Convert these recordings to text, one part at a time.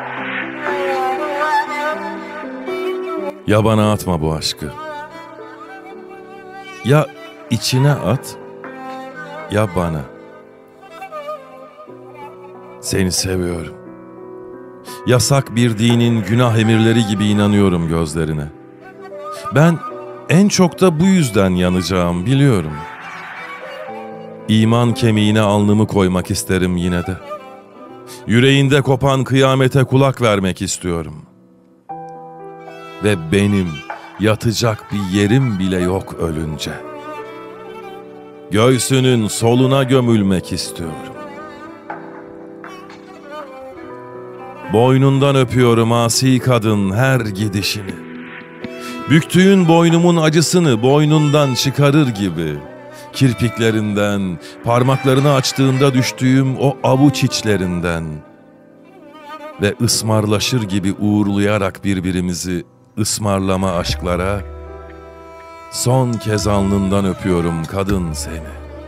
Ya bana atma bu aşkı. Ya içine at, ya bana. Seni seviyorum. Yasak bir dinin günah emirleri gibi inanıyorum gözlerine. Ben en çok da bu yüzden yanacağım, biliyorum. İman kemiğine alnımı koymak isterim yine de. Yüreğinde kopan kıyamete kulak vermek istiyorum. Ve benim yatacak bir yerim bile yok ölünce. Göğsünün soluna gömülmek istiyorum. Boynundan öpüyorum asi kadın her gidişini. Büktüğün boynumun acısını boynundan çıkarır gibi. Kirpiklerinden, parmaklarını açtığında düştüğüm o avuç içlerinden. Ve ısmarlaşır gibi uğurlayarak birbirimizi ısmarlama aşklara, son kez alnından öpüyorum kadın seni.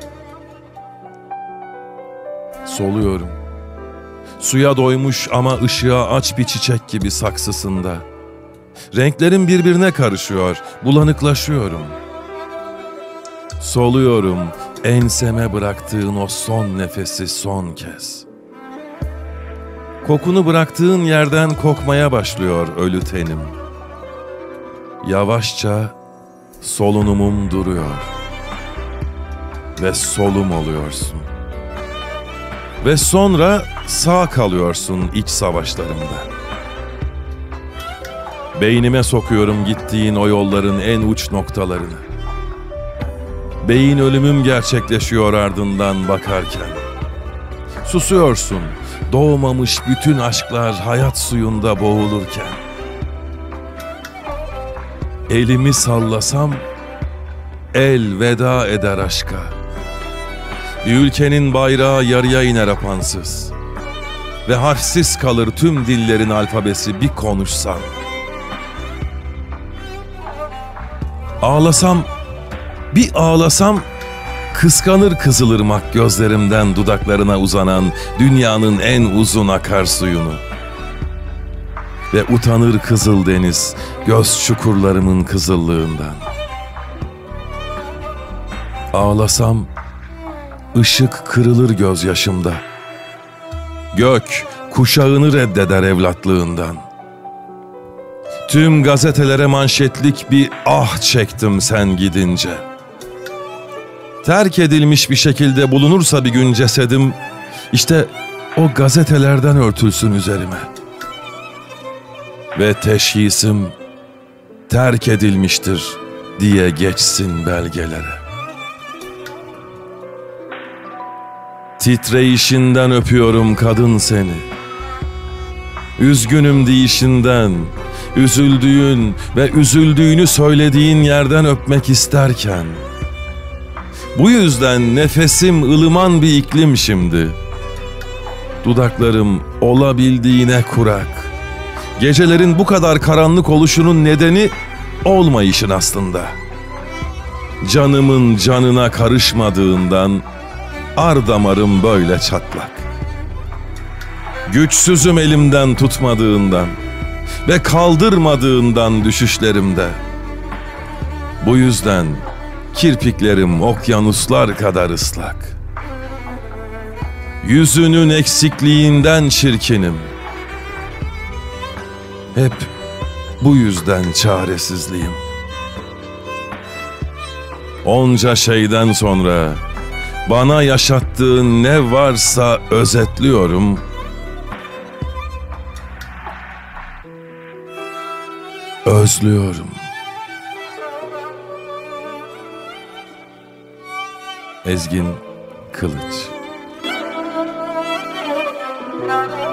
Soluyorum. Suya doymuş ama ışığa aç bir çiçek gibi saksısında. Renklerim birbirine karışıyor, bulanıklaşıyorum. Soluyorum enseme bıraktığın o son nefesi son kez. Kokunu bıraktığın yerden kokmaya başlıyor ölü tenim. Yavaşça solunumum duruyor. Ve solum oluyorsun. Ve sonra sağ kalıyorsun iç savaşlarımda. Beynime sokuyorum gittiğin o yolların en uç noktalarını. Beyin ölümüm gerçekleşiyor ardından bakarken. Susuyorsun, doğmamış bütün aşklar hayat suyunda boğulurken. Elimi sallasam, el veda eder aşka. Bir ülkenin bayrağı yarıya iner apansız. Ve harfsiz kalır tüm dillerin alfabesi bir konuşsam. Ağlasam, bir ağlasam, kıskanır Kızılırmak gözlerimden dudaklarına uzanan dünyanın en uzun akarsuyunu. Ve utanır Kızıldeniz göz çukurlarımın kızıllığından. Ağlasam, ışık kırılır gözyaşımda. Gök kuşağını reddeder evlatlığından. Tüm gazetelere manşetlik bir ah çektim sen gidince. Terk edilmiş bir şekilde bulunursa bir gün cesedim, işte o gazetelerden örtülsün üzerime. Ve teşhisim terk edilmiştir diye geçsin belgelere. Titreyişinden öpüyorum kadın seni. Üzgünüm deyişinden, üzüldüğün ve üzüldüğünü söylediğin yerden öpmek isterken. Bu yüzden nefesim ılıman bir iklim şimdi. Dudaklarım olabildiğine kurak. Gecelerin bu kadar karanlık oluşunun nedeni olmayışın aslında. Canımın canına karışmadığından ar damarım böyle çatlak. Güçsüzüm elimden tutmadığından ve kaldırmadığından düşüşlerimde. Bu yüzden kirpiklerim okyanuslar kadar ıslak. Yüzünün eksikliğinden çirkinim. Hep bu yüzden çaresizliğim. Onca şeyden sonra bana yaşattığın ne varsa özetliyorum. Özlüyorum. Ezgin Kılıç.